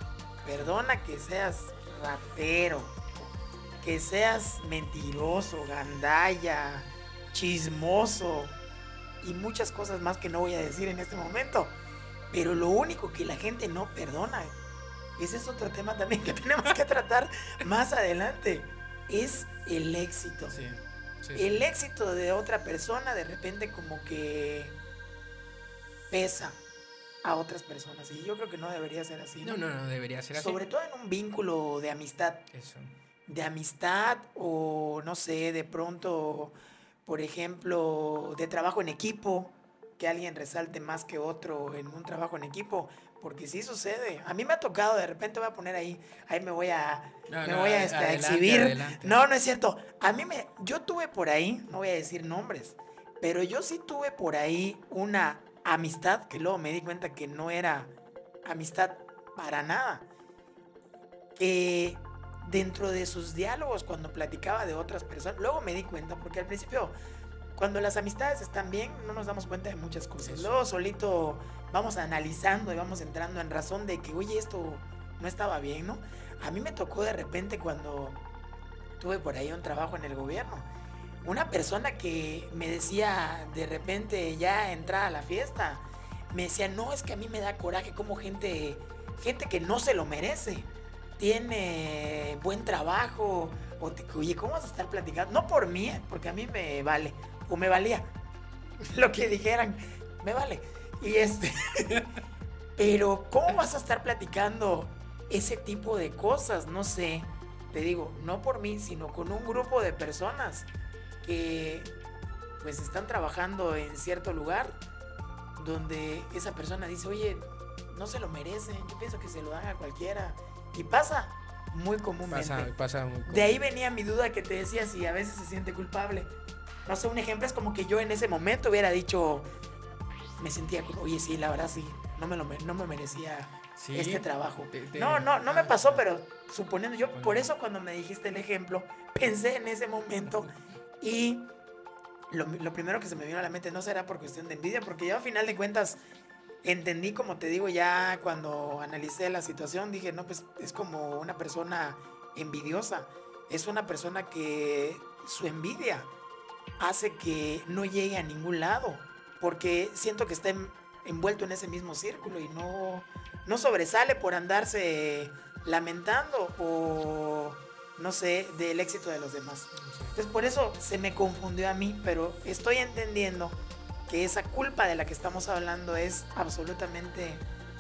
perdona que seas ratero, que seas mentiroso, gandalla, chismoso y muchas cosas más que no voy a decir en este momento. Pero lo único que la gente no perdona, ese es otro tema también que tenemos que tratar más adelante, es el éxito. Sí, sí, El éxito de otra persona de repente como que pesa a otras personas y yo creo que no debería ser así. No debería ser así. Sobre todo en un vínculo de amistad. Eso. De amistad o no sé, de pronto, por ejemplo, de trabajo en equipo, que alguien resalte más que otro en un trabajo en equipo, porque sí sucede. A mí me ha tocado, de repente voy a poner ahí me voy a adelante, exhibir. adelante. No es cierto. Yo tuve por ahí, no voy a decir nombres, pero yo sí tuve por ahí una amistad que luego me di cuenta que no era amistad para nada. Que dentro de sus diálogos, cuando platicaba de otras personas, luego me di cuenta, porque al principio, cuando las amistades están bien, no nos damos cuenta de muchas cosas. Eso. Luego solito vamos analizando y vamos entrando en razón de que, oye, esto no estaba bien, ¿no? A mí me tocó de repente cuando tuve por ahí un trabajo en el gobierno, una persona que me decía de repente ya entrada a la fiesta, me decía, no, es que a mí me da coraje como gente que no se lo merece, tiene buen trabajo, oye, ¿cómo vas a estar platicando? No por mí, porque a mí me vale, o me valía, lo que dijeran, me vale. Y pero ¿cómo vas a estar platicando ese tipo de cosas? No sé, te digo, no por mí, sino con un grupo de personas que pues están trabajando en cierto lugar donde esa persona dice, oye, no se lo merecen, yo pienso que se lo dan a cualquiera. Y pasa muy comúnmente. Pasa muy común. De ahí venía mi duda que te decía si a veces se siente culpable. No sé, un ejemplo es como que yo en ese momento hubiera dicho, me sentía como, oye, sí, la verdad sí, no me merecía ¿Sí? este trabajo. No me pasó, pero suponiendo, yo por eso cuando me dijiste el ejemplo, pensé en ese momento y lo primero que se me vino a la mente no será por cuestión de envidia, porque yo a final de cuentas entendí, como te digo, ya cuando analicé la situación, dije, no, pues es como una persona envidiosa, es una persona que su envidia hace que no llegue a ningún lado, porque siento que está envuelto en ese mismo círculo y no sobresale por andarse lamentando o no sé, del éxito de los demás. Entonces por eso se me confundió a mí, pero estoy entendiendo que esa culpa de la que estamos hablando es absolutamente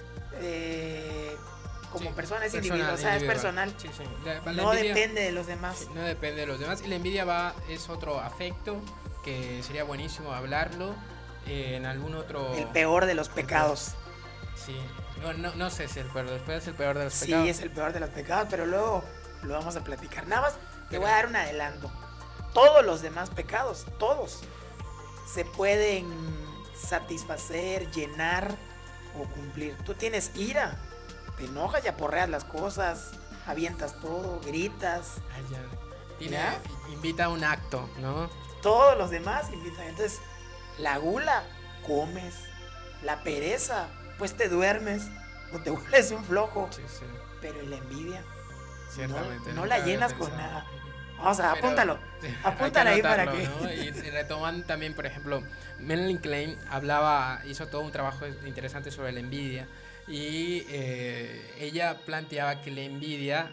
como persona, es individual, o sea, es personal. Sí. No depende de los demás. Sí, no depende de los demás. Y la envidia es otro afecto que sería buenísimo hablarlo en algún otro... El peor de los pecados. Sí, no sé si es el peor, después es el peor de los pecados. Sí, es el peor de los pecados, pero luego lo vamos a platicar. Nada más te voy a dar un adelanto. Todos los demás pecados, todos, se pueden satisfacer, llenar o cumplir. Tú tienes ira, te enojas y aporreas las cosas, avientas todo, gritas. ¿Ya? Invita a un acto, ¿no? Todos los demás invitan. Entonces, la gula, comes. La pereza, pues te duermes o te vuelves un flojo. Sí. Pero la envidia, Ciertamente. no la llenas con nada. Vamos a, apúntalo. Sí, apúntalo ahí para que... ¿no? Y retoman también, por ejemplo, Melanie Klein hizo todo un trabajo interesante sobre la envidia. Y ella planteaba que la envidia,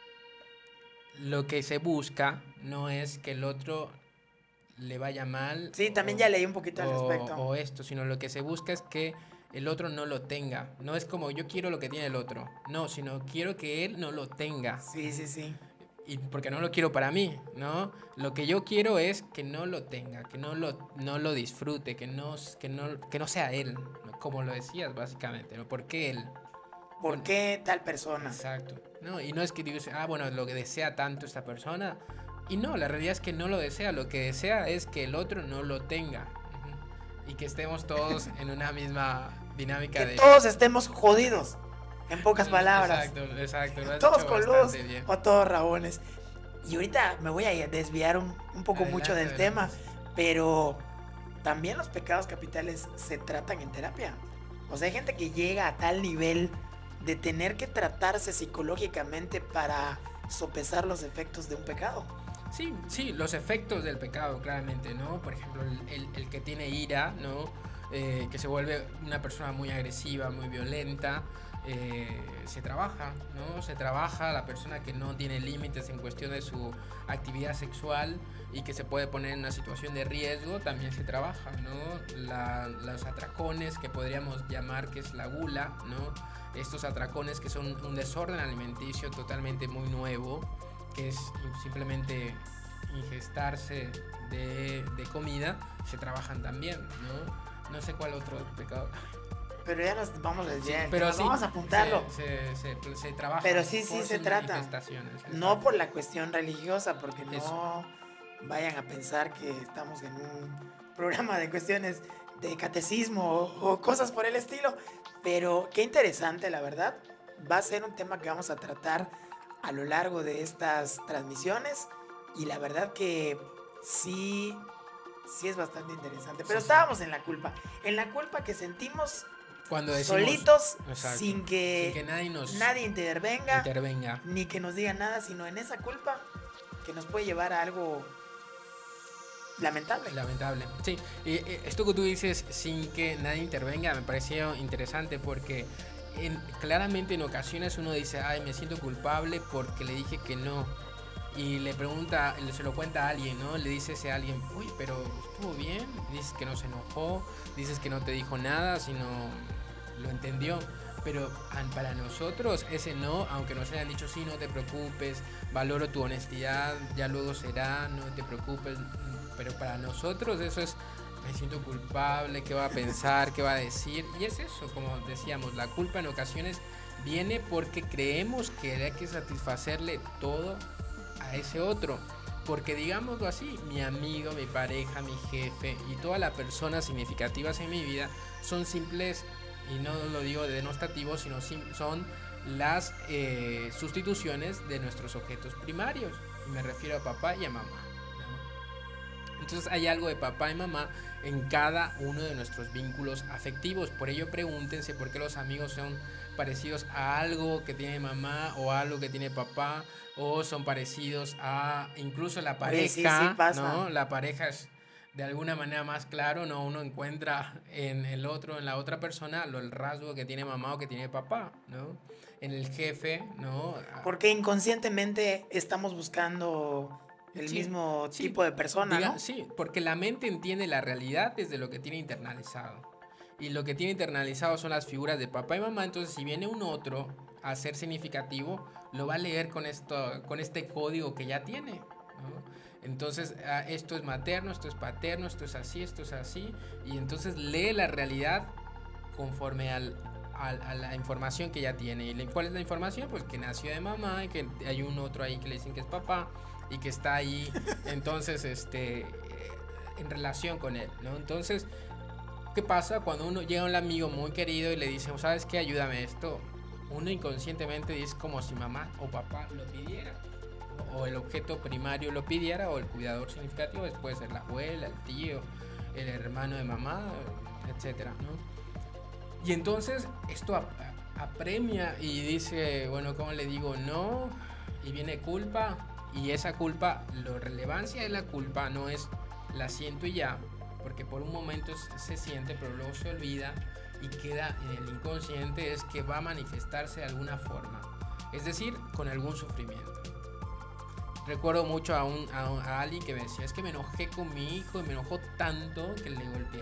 lo que se busca no es que el otro le vaya mal. Sí, también ya leí un poquito al respecto. O esto, sino lo que se busca es que el otro no lo tenga. No es como yo quiero lo que tiene el otro. No, sino quiero que él no lo tenga. Sí. Y porque no lo quiero para mí, ¿no? Lo que yo quiero es que no lo tenga, que no lo disfrute, que no sea él, como lo decías básicamente, ¿no? ¿Por qué él? ¿Por qué tal persona? Exacto. No, y no es que digas, bueno, lo que desea tanto esta persona. Y no, la realidad es que no lo desea. Lo que desea es que el otro no lo tenga. Y que estemos todos en una misma dinámica que todos estemos jodidos, en pocas palabras. Exacto. Todos coludos o todos rabones. Y ahorita me voy a desviar un poco mucho del tema, pero también los pecados capitales se tratan en terapia. O sea, hay gente que llega a tal nivel de tener que tratarse psicológicamente para sopesar los efectos de un pecado. Sí, sí, los efectos del pecado, claramente, ¿no? Por ejemplo, el que tiene ira, ¿no? Que se vuelve una persona muy agresiva, muy violenta, se trabaja, ¿no? Se trabaja. La persona que no tiene límites en cuestión de su actividad sexual y que se puede poner en una situación de riesgo, también se trabaja, ¿no? Los atracones, que podríamos llamar que es la gula, ¿no? Estos atracones que son un desorden alimenticio totalmente muy nuevo, que es simplemente ingestarse de comida, se trabajan también, ¿no? No sé cuál otro pecado. Pero ya nos vamos a decir, sí, pero sí, vamos a apuntarlo. Se trabaja. Pero sí se trata. No por la cuestión religiosa, porque no vayan a pensar que estamos en un programa de cuestiones de catecismo o cosas por el estilo. Pero qué interesante, la verdad. Va a ser un tema que vamos a tratar a lo largo de estas transmisiones. Y la verdad que sí es bastante interesante. Pero estábamos en la culpa que sentimos cuando decimos, solitos, exacto, sin que nadie intervenga, ni que nos diga nada, sino en esa culpa que nos puede llevar a algo lamentable. Sí, esto que tú dices, sin que nadie intervenga, me pareció interesante porque claramente en ocasiones uno dice, ay, me siento culpable porque le dije que no. Y le pregunta, se lo cuenta a alguien, ¿no? Le dice ese alguien, uy, pero ¿estuvo bien? Dices que no se enojó, dices que no te dijo nada, sino lo entendió. Pero para nosotros ese no, aunque nos hayan dicho, sí, no te preocupes, valoro tu honestidad, ya luego será, no te preocupes. Pero para nosotros eso es, me siento culpable, ¿qué va a pensar? ¿Qué va a decir? Y es eso, como decíamos, la culpa en ocasiones viene porque creemos que hay que satisfacerle todo a ese otro, porque digámoslo así, mi amigo, mi pareja, mi jefe y todas las personas significativas en mi vida son simples, y no lo digo de denostativo, sino son las sustituciones de nuestros objetos primarios, y me refiero a papá y a mamá, ¿no? Entonces hay algo de papá y mamá en cada uno de nuestros vínculos afectivos. Por ello pregúntense por qué los amigos son parecidos a algo que tiene mamá o algo que tiene papá, o son parecidos a incluso la pareja. Sí pasa. ¿No? La pareja es de alguna manera más claro, ¿no? Uno encuentra en el otro, en la otra persona, el rasgo que tiene mamá o que tiene papá, ¿no? En el jefe, ¿no? Porque inconscientemente estamos buscando el mismo tipo de persona, ¿no? Sí, porque la mente entiende la realidad desde lo que tiene internalizado. Y lo que tiene internalizado son las figuras de papá y mamá. Entonces, si viene un otro a ser significativo, lo va a leer con este código que ya tiene, ¿no? Entonces, esto es materno, esto es paterno, esto es así, y entonces lee la realidad conforme a la información que ya tiene. ¿Y cuál es la información? Pues que nació de mamá y que hay un otro ahí que le dicen que es papá y que está ahí, entonces, en relación con él, ¿no? Entonces, ¿qué pasa cuando uno llega a un amigo muy querido y le dice, ¿sabes qué? Ayúdame esto. Uno inconscientemente dice como si mamá o papá lo pidiera, o el objeto primario lo pidiera, o el cuidador significativo, puede ser la abuela, el tío, el hermano de mamá, etcétera, ¿no? Y entonces esto apremia y dice, bueno, ¿cómo le digo no? Y viene culpa, y esa culpa, la relevancia de la culpa no es la siento y ya, porque por un momento se siente, pero luego se olvida y queda en el inconsciente, es que va a manifestarse de alguna forma, es decir, con algún sufrimiento. Recuerdo mucho a alguien que me decía, es que me enojé con mi hijo y me enojó tanto que le golpeé.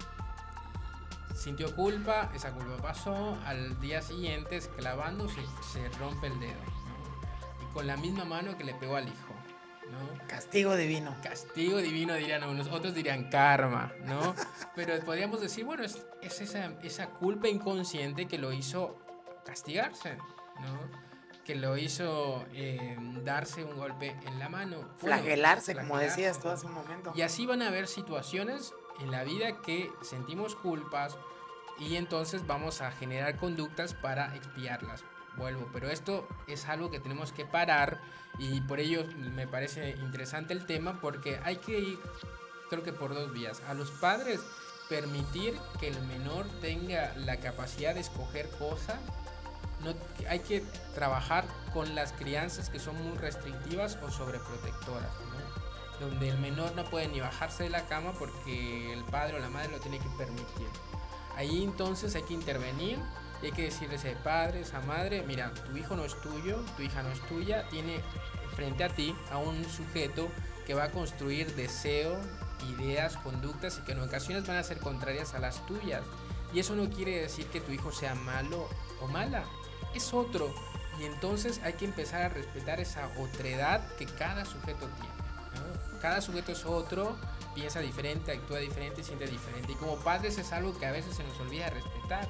Sintió culpa, esa culpa pasó, al día siguiente esclavándose se rompe el dedo, ¿no? Y con la misma mano que le pegó al hijo, ¿no? Castigo divino. Castigo divino dirían unos, otros dirían karma, ¿no? Pero podríamos decir, bueno, es esa culpa inconsciente que lo hizo castigarse, ¿no? Que lo hizo darse un golpe en la mano. Flagelarse, como decías tú hace un momento. Y así van a haber situaciones en la vida que sentimos culpas y entonces vamos a generar conductas para expiarlas. Vuelvo, pero esto es algo que tenemos que parar y por ello me parece interesante el tema, porque hay que ir, creo que por dos vías. A los padres permitir que el menor tenga la capacidad de escoger cosas no hay que trabajar con las crianzas que son muy restrictivas o sobreprotectoras, ¿no? Donde el menor no puede ni bajarse de la cama porque el padre o la madre lo tiene que permitir. Ahí entonces hay que intervenir y hay que decirle a ese padre, esa madre, mira, tu hijo no es tuyo, tu hija no es tuya, tiene frente a ti a un sujeto que va a construir deseo, ideas, conductas y que en ocasiones van a ser contrarias a las tuyas. Y eso no quiere decir que tu hijo sea malo o mala, es otro. Y entonces hay que empezar a respetar esa otredad que cada sujeto tiene, ¿no? Cada sujeto es otro, piensa diferente, actúa diferente, siente diferente. Y como padres es algo que a veces se nos olvida respetar.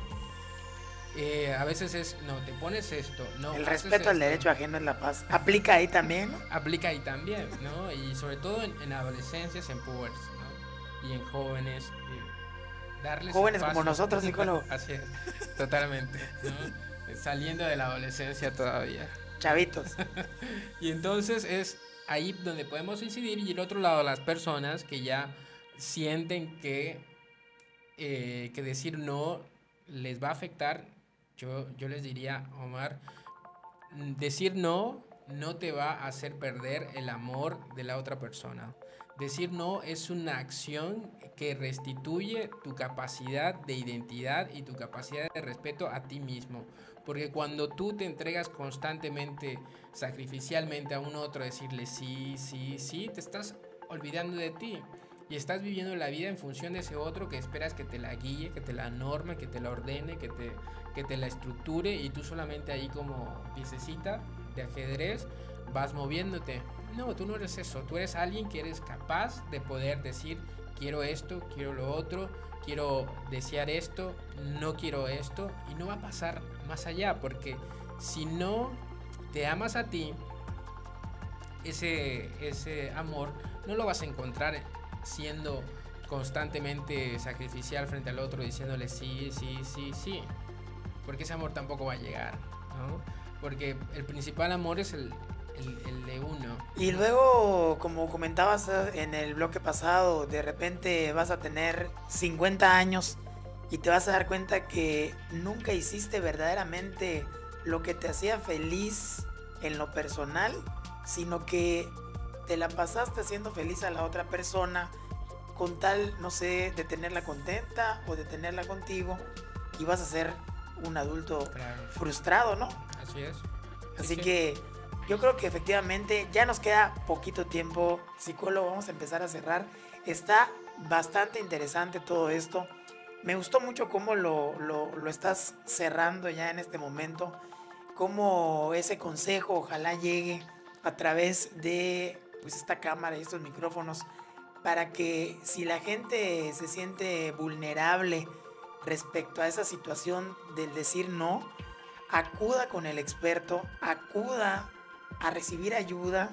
A veces es, no, te pones esto, no. El respeto al derecho ajeno es la paz. ¿Aplica ahí también, no? Aplica ahí también, ¿no? Y sobre todo en adolescencias, en pubertad, ¿no? Y en jóvenes. Darles jóvenes como nosotros, psicólogo. Así es, totalmente, ¿no? Saliendo de la adolescencia todavía. Chavitos. Y entonces es ahí donde podemos incidir. Y el otro lado, las personas que ya sienten que decir no les va a afectar. Yo les diría, Omar, decir no te va a hacer perder el amor de la otra persona. Decir no es una acción que restituye tu capacidad de identidad y tu capacidad de respeto a ti mismo. Porque cuando tú te entregas constantemente, sacrificialmente a un otro, decirle sí, sí, sí, te estás olvidando de ti. Y estás viviendo la vida en función de ese otro que esperas que te la guíe, que te la norme, que te la ordene, que te la estructure, y tú solamente ahí como piececita de ajedrez vas moviéndote. No, tú no eres eso, tú eres alguien que eres capaz de poder decir quiero esto, quiero lo otro, quiero desear esto, no quiero esto, y no va a pasar más allá, porque si no te amas a ti, ese amor no lo vas a encontrar siendo constantemente sacrificial frente al otro, diciéndole sí, sí, sí, sí, porque ese amor tampoco va a llegar, ¿no? Porque el principal amor es el de uno. Y luego, como comentabas en el bloque pasado, de repente vas a tener 50 años y te vas a dar cuenta que nunca hiciste verdaderamente lo que te hacía feliz en lo personal, sino que te la pasaste haciendo feliz a la otra persona con tal, no sé, de tenerla contenta o de tenerla contigo, y vas a ser un adulto frustrado, ¿no? Así es. Así que yo creo que efectivamente ya nos queda poquito tiempo, psicólogo, vamos a empezar a cerrar. Está bastante interesante todo esto. Me gustó mucho cómo lo estás cerrando ya en este momento, cómo ese consejo ojalá llegue a través de pues esta cámara y estos micrófonos, para que si la gente se siente vulnerable respecto a esa situación del decir no, acuda con el experto, acuda a recibir ayuda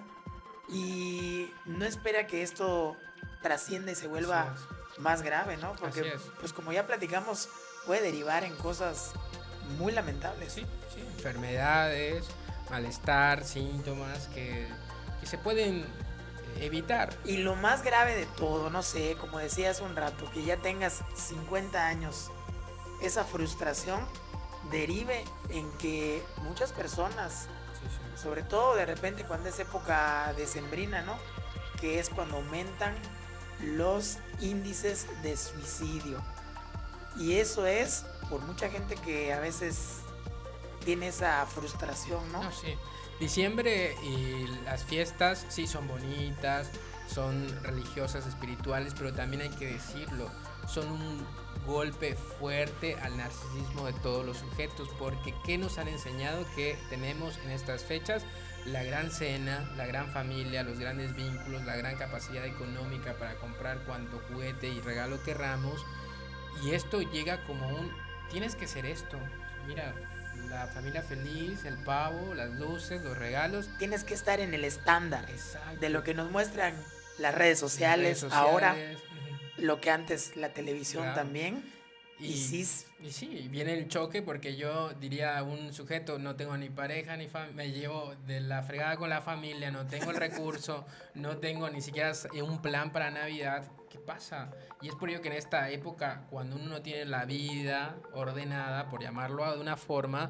y no espera que esto trascienda y se vuelva más grave, ¿no? Porque pues como ya platicamos, puede derivar en cosas muy lamentables. Sí, sí. Enfermedades, malestar, síntomas que se pueden evitar. Y lo más grave de todo, no sé, como decía hace un rato, que ya tengas 50 años, esa frustración derive en que muchas personas, sobre todo de repente cuando es época decembrina, ¿no? Que es cuando aumentan los índices de suicidio. Y eso es por mucha gente que a veces tiene esa frustración, ¿no? No, sí. Diciembre y las fiestas sí son bonitas, son religiosas, espirituales, pero también hay que decirlo, son un golpe fuerte al narcisismo de todos los sujetos, porque ¿qué nos han enseñado que tenemos en estas fechas? La gran cena, la gran familia, los grandes vínculos, la gran capacidad económica para comprar cuanto juguete y regalo querramos, y esto llega como tienes que ser esto, mira, la familia feliz, el pavo, las luces, los regalos. Tienes que estar en el estándar. Exacto. De lo que nos muestran las redes sociales, ahora, lo que antes la televisión también. Y sí, viene el choque, porque yo diría a un sujeto, no tengo ni pareja ni me llevo de la fregada con la familia, no tengo el recurso, no tengo ni siquiera un plan para Navidad. ¿Qué pasa? Y es por ello que en esta época, cuando uno no tiene la vida ordenada, por llamarlo de una forma,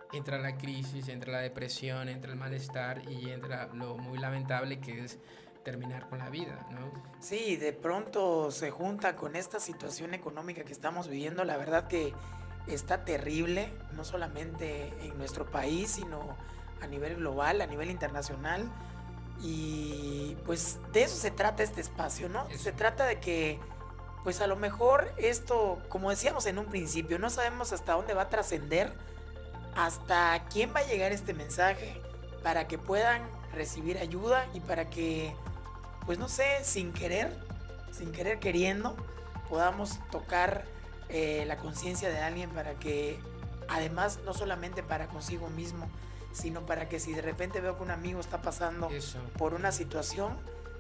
entra la crisis, entra la depresión, entra el malestar y entra lo muy lamentable que es terminar con la vida, ¿no? Sí, de pronto se junta con esta situación económica que estamos viviendo, la verdad que está terrible, no solamente en nuestro país, sino a nivel global, a nivel internacional. Y pues de eso se trata este espacio, ¿no? Eso. Se trata de que, pues a lo mejor esto, como decíamos en un principio, no sabemos hasta dónde va a trascender, hasta quién va a llegar este mensaje, para que puedan recibir ayuda y para que, pues no sé, sin querer queriendo, podamos tocar la conciencia de alguien para que, además, no solamente para consigo mismo, sino para que si de repente veo que un amigo está pasando Eso. por una situación,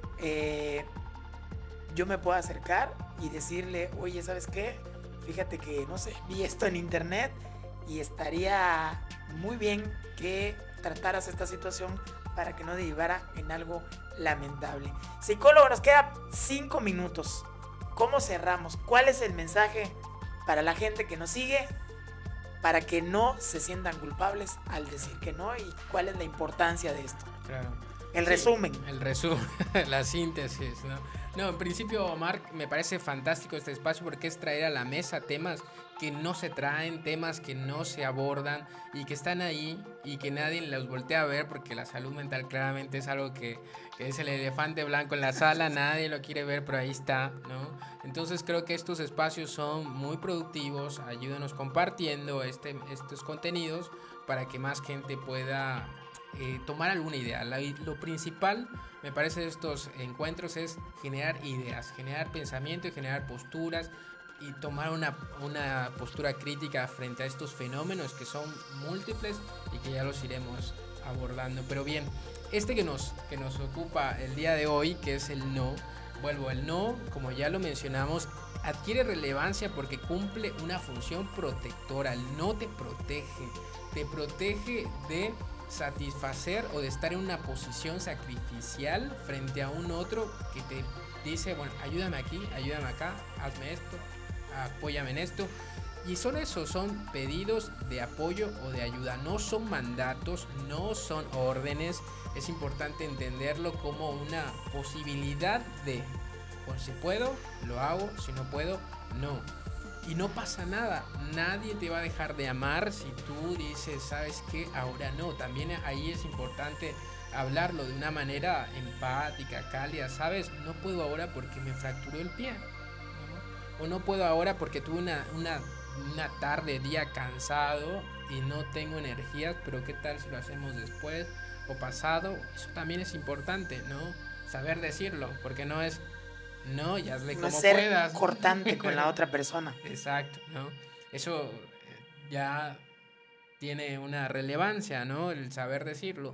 yo me pueda acercar y decirle, oye, ¿sabes qué? Fíjate que, no sé, vi esto en internet y estaría muy bien que trataras esta situación para que no derivara en algo lamentable. Psicólogo, nos queda 5 minutos. ¿Cómo cerramos? ¿Cuál es el mensaje para la gente que nos sigue para que no se sientan culpables al decir que no? ¿Y cuál es la importancia de esto? Claro. El resumen. El resumen, la síntesis, ¿no? No, en principio, Omar, me parece fantástico este espacio porque es traer a la mesa temas que no se traen, temas que no se abordan y que están ahí y que nadie los voltea a ver porque la salud mental claramente es algo que es el elefante blanco en la sala, nadie lo quiere ver, pero ahí está, ¿no? Entonces creo que estos espacios son muy productivos, ayúdanos compartiendo estos contenidos para que más gente pueda tomar alguna idea. Lo principal, me parece, de estos encuentros es generar ideas, generar pensamiento y generar posturas y tomar una postura crítica frente a estos fenómenos que son múltiples y que ya los iremos abordando. Pero bien, que nos ocupa el día de hoy, que es el no, el no, como ya lo mencionamos, adquiere relevancia porque cumple una función protectora. El no te protege de satisfacer o de estar en una posición sacrificial frente a un otro que te dice, bueno, ayúdame aquí, ayúdame acá, hazme esto, apóyame en esto. Y son pedidos de apoyo o de ayuda, no son mandatos, no son órdenes. Es importante entenderlo como una posibilidad de, bueno, si puedo, lo hago, si no puedo, no. Y no pasa nada, nadie te va a dejar de amar si tú dices, ¿sabes qué? Ahora no. También ahí es importante hablarlo de una manera empática, cálida, ¿sabes? No puedo ahora porque me fracturó el pie, ¿no? O no puedo ahora porque tuve una tarde, día cansado y no tengo energías, pero ¿qué tal si lo hacemos después o pasado? Eso también es importante, ¿no? Saber decirlo, porque no es... No, y hazle como ser puedas. Cortante con la otra persona. Exacto, ¿no? Eso ya tiene una relevancia, ¿no? El saber decirlo.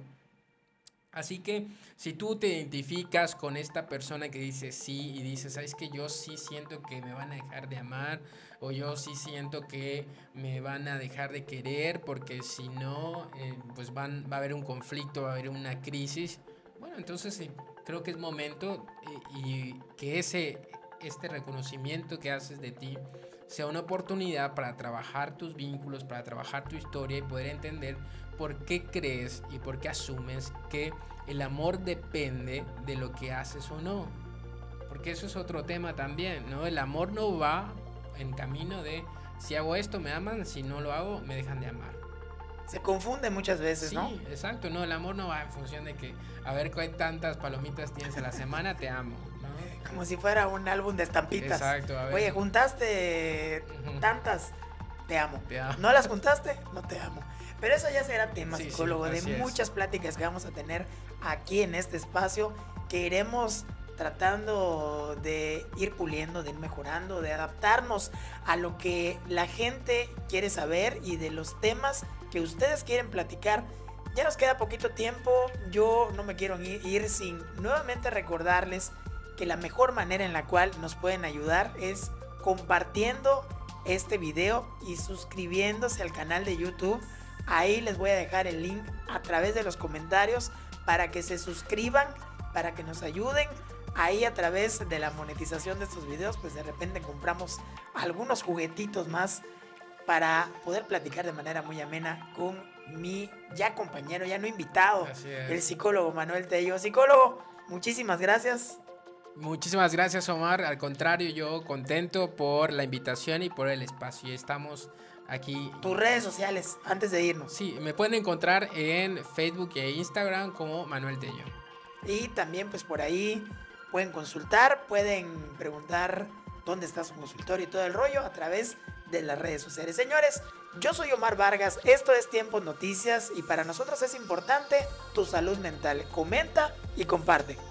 Así que si tú te identificas con esta persona que dice sí y dice, ¿sabes qué? Yo sí siento que me van a dejar de amar o yo sí siento que me van a dejar de querer porque si no, pues va a haber un conflicto, va a haber una crisis. Bueno, entonces sí, creo que es momento y que este reconocimiento que haces de ti sea una oportunidad para trabajar tus vínculos, para trabajar tu historia y poder entender por qué crees y por qué asumes que el amor depende de lo que haces o no. Porque eso es otro tema también, ¿no? El amor no va en camino de si hago esto me aman, si no lo hago me dejan de amar. Se confunde muchas veces, sí, ¿no? Sí, exacto, no, el amor no va en función de que a ver qué tantas palomitas tienes a la semana, te amo, ¿no? Como si fuera un álbum de estampitas. Exacto, a ver. Oye, juntaste tantas, te amo. Te amo. ¿No las juntaste? No te amo. Pero eso ya será tema, Sí, psicólogo, sí, de muchas pláticas que vamos a tener aquí en este espacio, que iremos tratando de ir puliendo, de ir mejorando, de adaptarnos a lo que la gente quiere saber y de los temas que ustedes quieren platicar. Ya nos queda poquito tiempo, yo no me quiero ir sin nuevamente recordarles que la mejor manera en la cual nos pueden ayudar es compartiendo este video y suscribiéndose al canal de YouTube. Ahí les voy a dejar el link a través de los comentarios para que se suscriban, para que nos ayuden. Ahí a través de la monetización de estos videos, pues de repente compramos algunos juguetitos más para poder platicar de manera muy amena con mi ya compañero, ya no invitado, Así es. el psicólogo Manuel Tello. Psicólogo, muchísimas gracias. Muchísimas gracias, Omar. Al contrario, yo contento por la invitación y por el espacio. Y estamos aquí. Tus redes sociales, antes de irnos. Sí, me pueden encontrar en Facebook e Instagram como Manuel Tello. Y también pues por ahí pueden consultar, pueden preguntar dónde está su consultorio y todo el rollo a través de las redes sociales. Señores, yo soy Omar Vargas, esto es Tiempo Noticias y para nosotros es importante tu salud mental. Comenta y comparte.